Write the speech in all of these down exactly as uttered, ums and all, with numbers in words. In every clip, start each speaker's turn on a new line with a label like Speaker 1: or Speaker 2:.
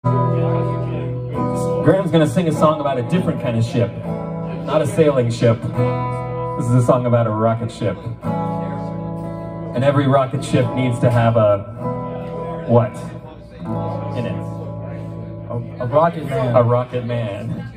Speaker 1: Graham's gonna sing a song about a different kind of ship, not a sailing ship. This is a song about a rocket ship. And every rocket ship needs to have a what in it?
Speaker 2: A, a rocket man.
Speaker 1: A rocket man.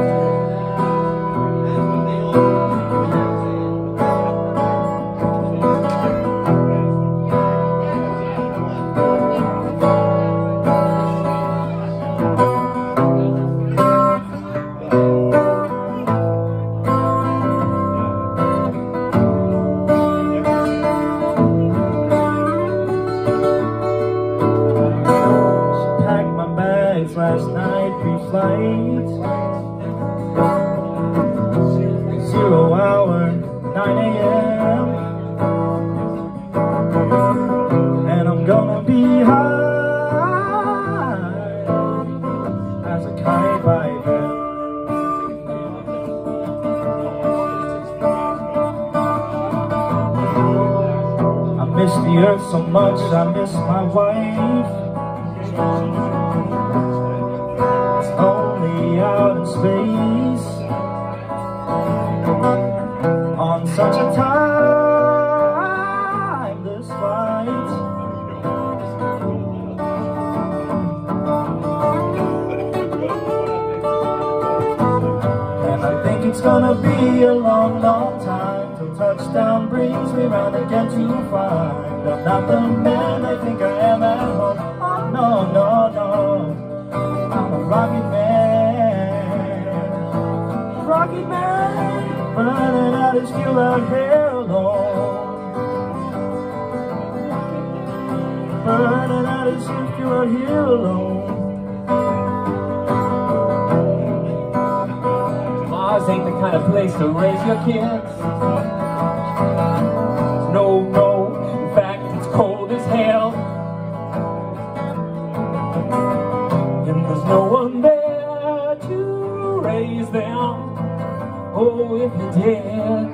Speaker 2: Last night pre-flight, zero hour, nine A M And I'm gonna be high as a kite by then. I miss the earth so much, I miss my wife. Only out in space on such a timeless flight. And I think it's gonna be a long, long time till touchdown brings me round again to find I'm not the man I think I am at home. Oh no, no, no, I'm a rocket man, rocket man, running out his fuel out here alone, burning out his fuel out here alone.
Speaker 1: Mars ain't the kind of place to raise your kids. No, no, in fact it's cold as hell. And there's no one there to raise them. Oh, if you did.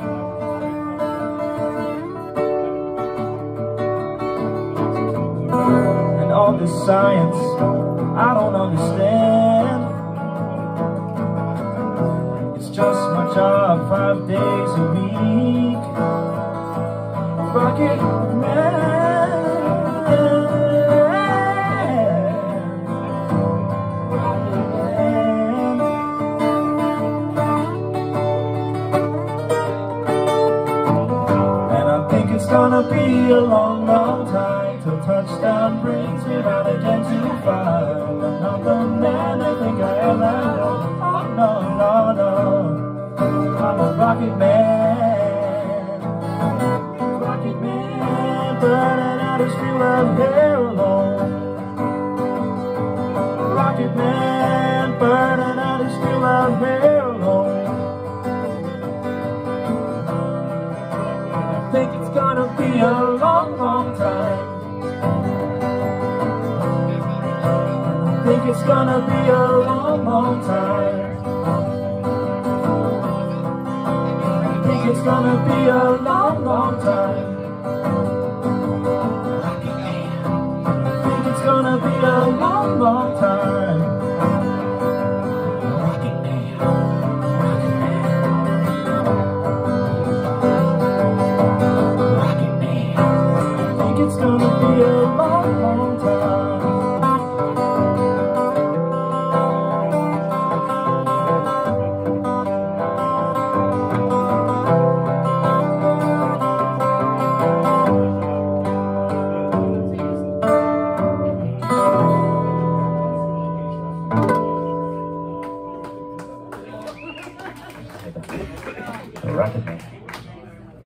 Speaker 2: And all this science I don't understand. It's just my job five days a week. Rocket man. It's gonna be a long, long time till touchdown brings me round again to find I'm not the man I think I am at all. Oh no, no, no, I'm a rocket man, rocket man, burning out his fuel out here alone, rocket man, burning out his fuel out here alone.
Speaker 1: I think it's gonna be a long, long time. I think it's gonna be a long, long time. I think it's gonna be a long, long time. I think it's gonna be a long, long time. Rocket man, rocket man. It's gonna be a long, long time. The Rocket Man.